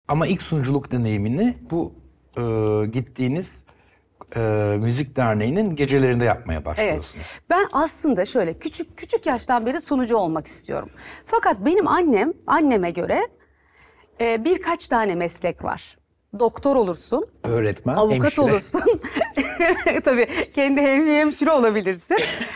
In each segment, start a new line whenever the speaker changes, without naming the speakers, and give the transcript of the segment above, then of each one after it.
Ama ilk sunuculuk deneyimini bu gittiğiniz müzik derneğinin gecelerinde yapmaya başlıyorsunuz.
Evet. Ben aslında şöyle küçük yaştan beri sunucu olmak istiyorum. Fakat benim anneme göre birkaç tane meslek var. Doktor olursun.
Öğretmen,
avukat
hemşire.
olursun. Tabii kendi hemşire olabilirsin.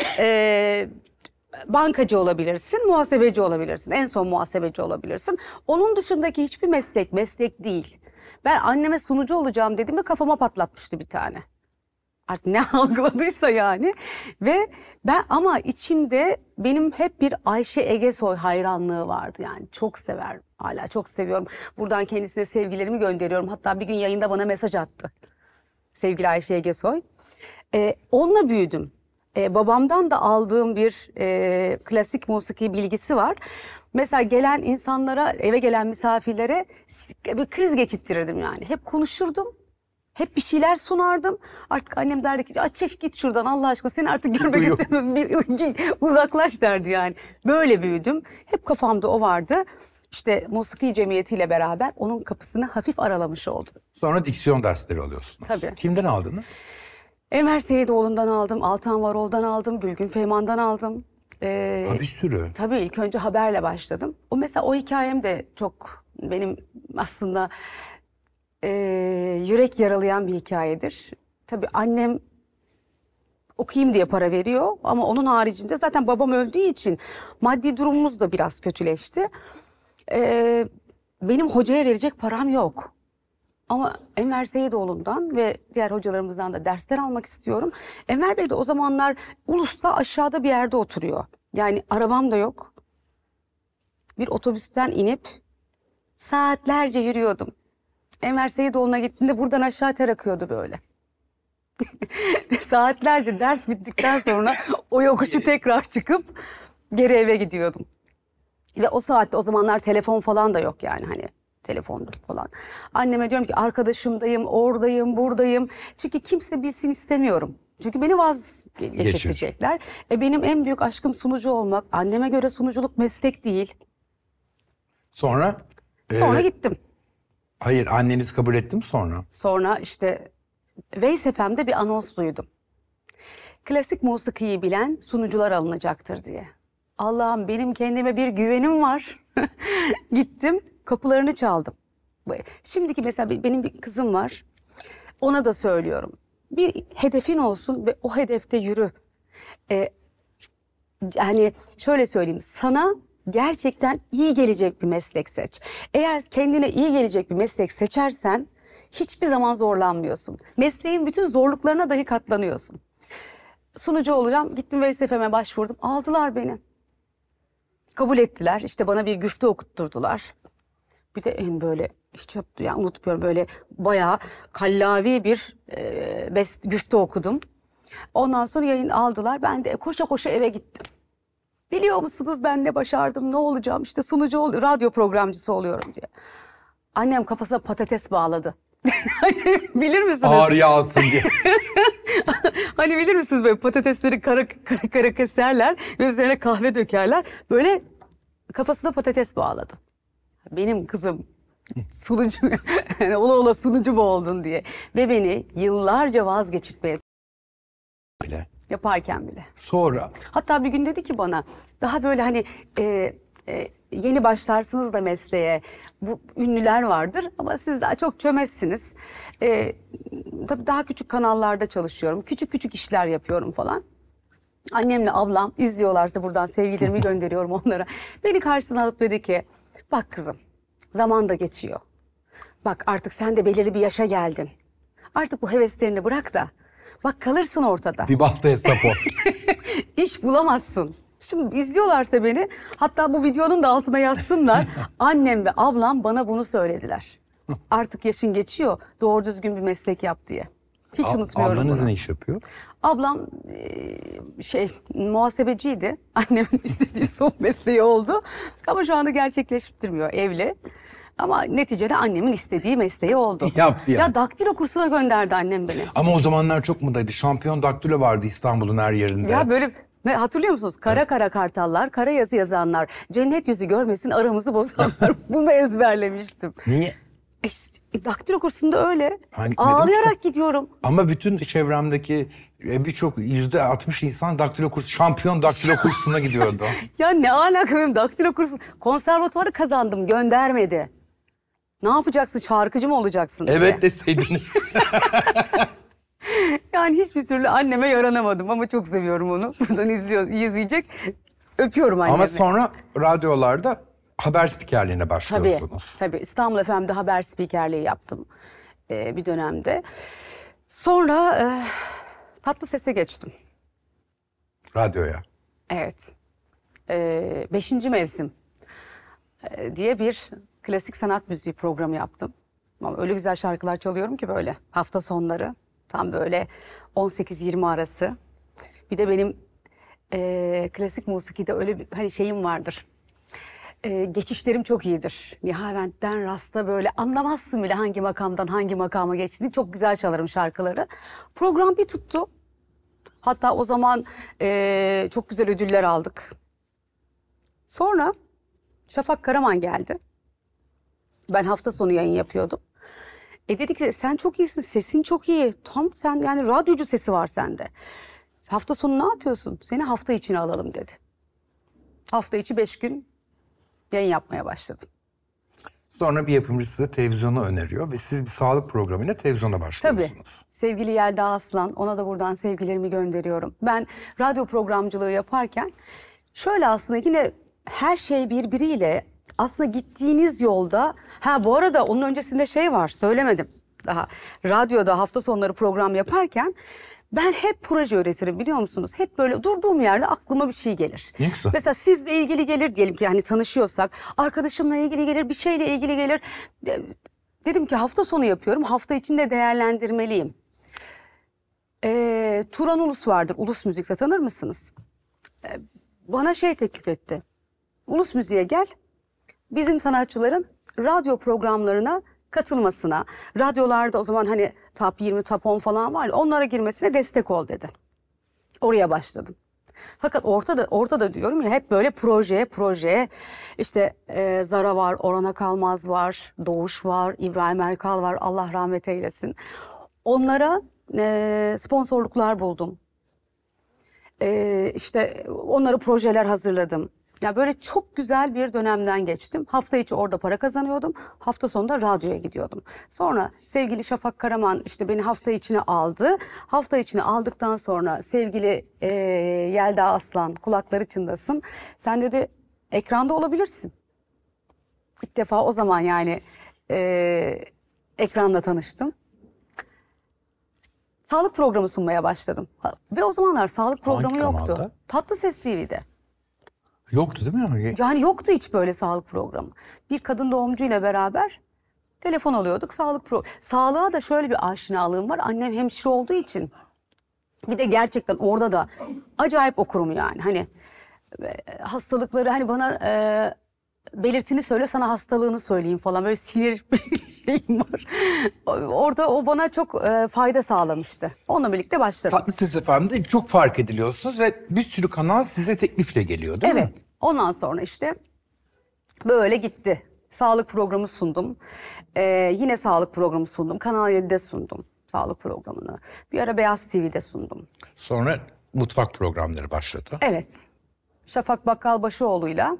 Bankacı olabilirsin, muhasebeci olabilirsin. En son muhasebeci olabilirsin. Onun dışındaki hiçbir meslek değil. Ben anneme sunucu olacağım dediğimde kafama patlatmıştı bir tane. Artık ne algıladıysa yani. Ve ben ama içimde benim hep bir Ayşe Egesoy hayranlığı vardı yani. Çok severim. Hala çok seviyorum. Buradan kendisine sevgilerimi gönderiyorum. Hatta bir gün yayında bana mesaj attı. Sevgili Ayşe Egesoy. Onunla büyüdüm. Babamdan da aldığım bir klasik musiki bilgisi var. Mesela gelen insanlara, eve gelen misafirlere bir kriz geçirttirirdim yani. Hep konuşurdum. Hep bir şeyler sunardım. Artık annem derdi ki çek git şuradan Allah aşkına seni artık görmek istemiyorum. Uzaklaş derdi yani. Böyle büyüdüm. Hep kafamda o vardı. İşte Musiki Cemiyeti ile beraber onun kapısını hafif aralamış oldum.
Sonra diksiyon dersleri alıyorsunuz.
Tabii.
Kimden aldınız?
Enver Seyidoğlu'ndan aldım, Altan Varol'dan aldım, Gülgün Feyman'dan aldım.
Bir sürü.
Tabii ilk önce haberle başladım. O hikayem de çok benim aslında yürek yaralayan bir hikayedir. Tabii annem okuyayım diye para veriyor ama onun haricinde zaten babam öldüğü için maddi durumumuz da biraz kötüleşti. Benim hocaya verecek param yok. Ama Enver Seyidoğlu'ndan ve diğer hocalarımızdan da dersler almak istiyorum. Enver Bey de o zamanlar Ulus'ta aşağıda bir yerde oturuyor. Yani arabam da yok. Bir otobüsten inip saatlerce yürüyordum. Enver Seyidoğlu'na gittiğinde buradan aşağı ter akıyordu böyle. Saatlerce ders bittikten sonra o yokuşu tekrar çıkıp geri eve gidiyordum. Ve o saatte o zamanlar telefon falan da yok yani hani telefondu falan. Anneme diyorum ki arkadaşımdayım, oradayım, buradayım. Çünkü kimse bilsin istemiyorum. Çünkü beni vazgeçirecekler. Benim en büyük aşkım sunucu olmak. Anneme göre sunuculuk meslek değil.
Sonra?
Sonra gittim.
Hayır, anneniz kabul etti mi sonra?
Sonra işte Veys FM'de bir anons duydum. Klasik musikiyi bilen sunucular alınacaktır diye. Allah'ım benim kendime bir güvenim var. Gittim kapılarını çaldım. Şimdiki mesela benim bir kızım var. Ona da söylüyorum. Bir hedefin olsun ve o hedefte yürü. Yani şöyle söyleyeyim sana gerçekten iyi gelecek bir meslek seç. Eğer kendine iyi gelecek bir meslek seçersen hiçbir zaman zorlanmıyorsun. Mesleğin bütün zorluklarına dahi katlanıyorsun. Sunucu olacağım. Gittim Veys FM'e başvurdum. Aldılar beni. Kabul ettiler. İşte bana bir güfte okutturdular. Bir de en böyle hiç yani unutmuyorum böyle bayağı kallavi bir güfte okudum. Ondan sonra yayın aldılar. Ben de koşa koşa eve gittim. Biliyor musunuz ben ne başardım, ne olacağım? İşte sunucu, radyo programcısı oluyorum diye. Annem kafasına patates bağladı. Bilir misiniz?
Ağır yağsın diye.
Hani bilir misiniz böyle patatesleri kara keserler ve üzerine kahve dökerler. Böyle kafasına patates bağladı. Benim kızım sunucu, yani ola sunucu mu oldun diye. Ve beni yıllarca vazgeçirtmeye
Bile.
yaparken bile.
Sonra?
Hatta bir gün dedi ki bana daha böyle hani yeni başlarsınız da mesleğe bu ünlüler vardır ama siz daha çok çömezsiniz. Tabii daha küçük kanallarda çalışıyorum. Küçük işler yapıyorum falan. Annemle ablam izliyorlarsa buradan sevgilerimi gönderiyorum onlara. Beni karşısına alıp dedi ki bak kızım zaman da geçiyor. Bak artık sen de belirli bir yaşa geldin. Artık bu heveslerini bırak da bak kalırsın ortada.
Bir bahtı hesap o.
İş bulamazsın. Şimdi izliyorlarsa beni hatta bu videonun da altına yazsınlar. Annem ve ablam bana bunu söylediler. Artık yaşın geçiyor doğru düzgün bir meslek yap diye. Hiç unutmuyorum
Ablanız
bunu.
ne iş yapıyor?
Ablam muhasebeciydi. Annemin istediği son mesleği oldu. Ama şu anda gerçekleştirmiyor evli. Ama neticede annemin istediği mesleği oldu.
Yaptı yani.
Ya daktilo kursuna gönderdi annem beni.
Ama o zamanlar çok modaydı. Şampiyon daktilo vardı İstanbul'un her yerinde.
Ya böyle hatırlıyor musunuz? Kara kara kartallar, kara yazı yazanlar, cennet yüzü görmesin aramızı bozanlar. Bunu ezberlemiştim.
Niye?
Daktilo kursunda öyle.
Hani
Ağlayarak gidiyorum.
Ama bütün çevremdeki birçok %60 insan daktilo kursu, şampiyon daktilo kursuna gidiyordu.
Ya ne alaka benim daktilo kursu? Konservatuvarı kazandım, göndermedi. Ne yapacaksın? Şarkıcı mı olacaksın diye.
Evet deseydiniz.
Yani hiçbir türlü anneme yaranamadım ama çok seviyorum onu. Buradan izleyecek. Öpüyorum annemi.
Ama sonra radyolarda haber spikerliğine başlıyorsunuz.
Tabii. İstanbul FM'de haber spikerliği yaptım bir dönemde. Sonra Tatlı Ses'e geçtim.
Radyoya.
Evet. 5. mevsim diye bir klasik sanat müziği programı yaptım. Ama öyle güzel şarkılar çalıyorum ki böyle hafta sonları. Tam böyle 18-20 arası. Bir de benim klasik musikide öyle bir hani şeyim vardır. Geçişlerim çok iyidir. Nihavent'ten Rast'a böyle anlamazsın bile hangi makamdan hangi makama geçtiğini. Çok güzel çalarım şarkıları. Program bir tuttu. Hatta o zaman çok güzel ödüller aldık. Sonra Şafak Karaman geldi. Ben hafta sonu yayın yapıyordum. Dedi ki sen çok iyisin, sesin çok iyi. Tam sen yani radyocu sesi var sende. Hafta sonu ne yapıyorsun? Seni hafta içine alalım dedi. Hafta içi 5 gün yayın yapmaya başladım.
Sonra bir yapımcı size televizyonu öneriyor ve siz bir sağlık programıyla televizyona başlıyorsunuz.
Tabii. Sevgili Yelda Aslan, ona da buradan sevgilerimi gönderiyorum. Ben radyo programcılığı yaparken şöyle aslında yine her şey birbiriyle aslında gittiğiniz yolda... bu arada onun öncesinde şey var, söylemedim daha. Radyoda hafta sonları program yaparken ben hep proje üretirim biliyor musunuz? Hep böyle durduğum yerde aklıma bir şey gelir.
Ne güzel.
Mesela sizle ilgili gelir diyelim ki hani tanışıyorsak, arkadaşımla ilgili gelir, bir şeyle ilgili gelir. Dedim ki hafta sonu yapıyorum, hafta içinde değerlendirmeliyim. Turan Ulus vardır, Ulus Müzik'te tanır mısınız? Bana şey teklif etti. Ulus Müziğe gel, bizim sanatçıların radyo programlarına katılmasına, radyolarda o zaman hani Top 20, Top 10 falan var ya, onlara girmesine destek ol dedi. Oraya başladım. Fakat ortada diyorum ya hep böyle proje. İşte Zara var, Orhan Kalmaz var, Doğuş var, İbrahim Erkal var, Allah rahmet eylesin. Onlara sponsorluklar buldum. İşte onlara projeler hazırladım. Ya böyle çok güzel bir dönemden geçtim. Hafta içi orada para kazanıyordum. Hafta sonunda radyoya gidiyordum. Sonra sevgili Şafak Karaman işte beni hafta içine aldı. Hafta içine aldıktan sonra sevgili Yelda Aslan kulakları çınlasın. Sen dedi ekranda olabilirsin. İlk defa o zaman yani ekranla tanıştım. Sağlık programı sunmaya başladım. Ve o zamanlar sağlık programı
Hangi
yoktu.
kanalda?
Tatlı Ses TV'de.
Yoktu değil mi?
Yani yoktu hiç böyle sağlık programı. Bir kadın doğumcu ile beraber telefon alıyorduk. Sağlığa da şöyle bir aşinalığım var. Annem hemşire olduğu için. Bir de gerçekten orada da acayip okurum yani. Hani hastalıkları hani bana belirtini söyle sana hastalığını söyleyeyim falan. Böyle sinir bir şeyim var. Orada o bana çok fayda sağlamıştı. Onunla birlikte başladım.
Tatlı Ses FM'de çok fark ediliyorsunuz ve bir sürü kanal size teklifle geliyor değil mi?
Evet. Ondan sonra işte böyle gitti. Sağlık programı sundum. Yine sağlık programı sundum. Kanal 7'de sundum sağlık programını. Bir ara Beyaz TV'de sundum.
Sonra mutfak programları başladı.
Evet. Şafak Bakkalbaşıoğlu'yla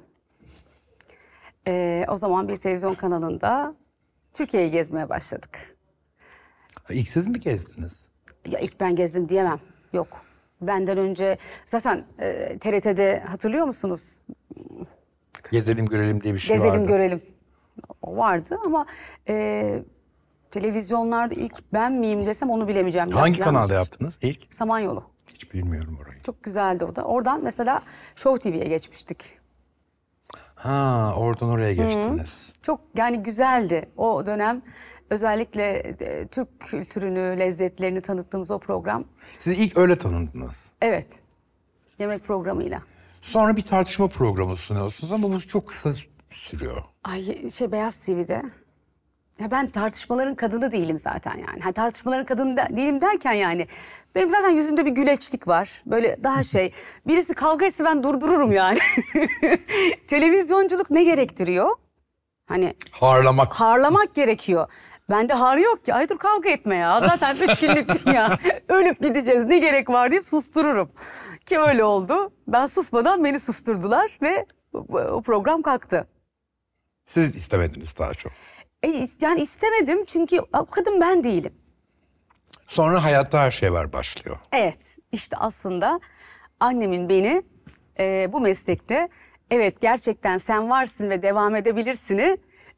o zaman bir televizyon kanalında Türkiye'yi gezmeye başladık.
İlk siz mi gezdiniz?
Ya ilk ben gezdim diyemem. Yok. Benden önce zaten TRT'de hatırlıyor musunuz?
Gezelim görelim diye bir şey
Gezelim
vardı.
görelim. O vardı ama televizyonlarda ilk ben miyim desem onu bilemeyeceğim.
Hangi kanalda
Yanlıştır.
yaptınız ilk?
Samanyolu.
Hiç bilmiyorum orayı.
Çok güzeldi o da. Oradan mesela Show TV'ye geçmiştik.
Ha, oradan oraya geçtiniz.
Çok yani güzeldi o dönem. Özellikle Türk kültürünü, lezzetlerini tanıttığımız o program.
Sizi ilk öyle tanıdınız.
Evet. Yemek programıyla.
Sonra bir tartışma programı sunuyorsunuz ama bu çok kısa sürüyor.
Ay Beyaz TV'de. Ya ben tartışmaların kadını değilim zaten yani. Ha, tartışmaların kadını değilim derken yani. Benim zaten yüzümde bir güleçlik var. Böyle daha birisi kavga etse ben durdururum yani. Televizyonculuk ne gerektiriyor? Hani
Harlamak
gerekiyor. Bende har yok ki. Ay dur kavga etme ya. Zaten 3 günlük dünya. Ölüp gideceğiz. Ne gerek var deyip sustururum. Ki öyle oldu. Ben susmadan beni susturdular ve o program kalktı.
Siz istemediniz daha çok.
Yani istemedim çünkü o kadın ben değilim.
Sonra hayatta her şey var başlıyor.
Evet, işte aslında annemin beni bu meslekte evet gerçekten sen varsın ve devam edebilirsini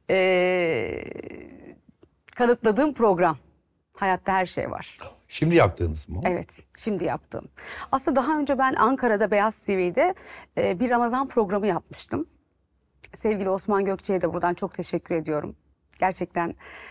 kanıtladığım program. Hayatta her şey var.
Şimdi yaptığınız mı?
Evet, şimdi yaptığım. Aslında daha önce ben Ankara'da Beyaz TV'de bir Ramazan programı yapmıştım. Sevgili Osman Gökçe'ye de buradan çok teşekkür ediyorum. Gerçekten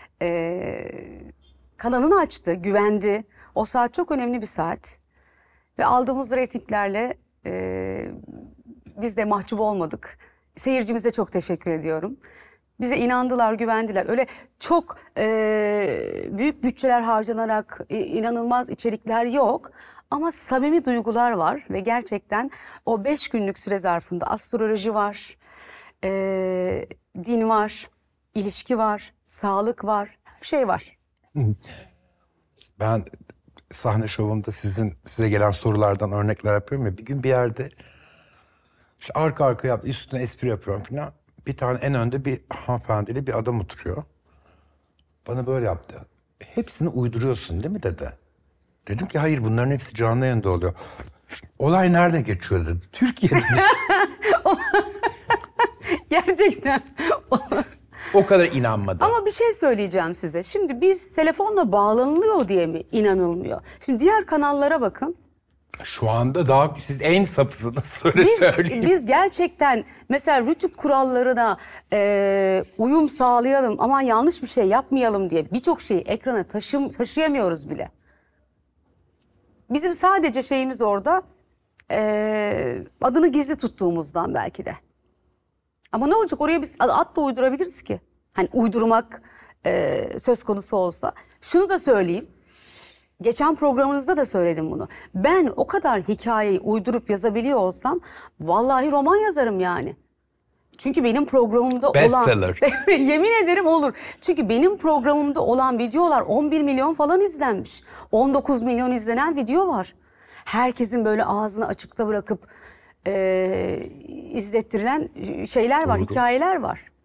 kanalını açtı, güvendi. O saat çok önemli bir saat. Ve aldığımız reytinglerle biz de mahcup olmadık. Seyircimize çok teşekkür ediyorum. Bize inandılar, güvendiler. Öyle çok büyük bütçeler harcanarak inanılmaz içerikler yok. Ama samimi duygular var ve gerçekten o 5 günlük süre zarfında astroloji var, din var, ilişki var, sağlık var, her şey var.
Ben sahne şovumda size gelen sorulardan örnekler yapıyorum ya. Bir gün bir yerde işte arka arkaya üstüne espri yapıyorum falan. Bir tane en önde bir hanımefendiyle bir adam oturuyor. Bana böyle yaptı. Hepsini uyduruyorsun değil mi dedi. Dedim ki hayır bunların hepsi canlı yayında oluyor. Olay nerede geçiyor dedi. Türkiye'de.
Gerçekten.
O kadar inanmadı.
Ama bir şey söyleyeceğim size. Şimdi biz telefonla bağlanılıyor diye mi inanılmıyor? Şimdi diğer kanallara bakın.
Şu anda daha siz en sapısınız öyle söyleyeyim.
Biz gerçekten mesela rütük kurallarına uyum sağlayalım, aman yanlış bir şey yapmayalım diye birçok şeyi ekrana taşıyamıyoruz bile. Bizim sadece şeyimiz orada adını gizli tuttuğumuzdan belki de. Ama ne olacak, oraya biz at da uydurabiliriz ki. Hani uydurmak söz konusu olsa. Şunu da söyleyeyim. Geçen programınızda da söyledim bunu. Ben o kadar hikayeyi uydurup yazabiliyor olsam vallahi roman yazarım yani. Çünkü benim programımda
Bestseller.
yemin ederim olur. Çünkü benim programımda olan videolar 11 milyon falan izlenmiş. 19 milyon izlenen video var. Herkesin böyle ağzını açıkta bırakıp izlettirilen şeyler var,
Doğru.
hikayeler var.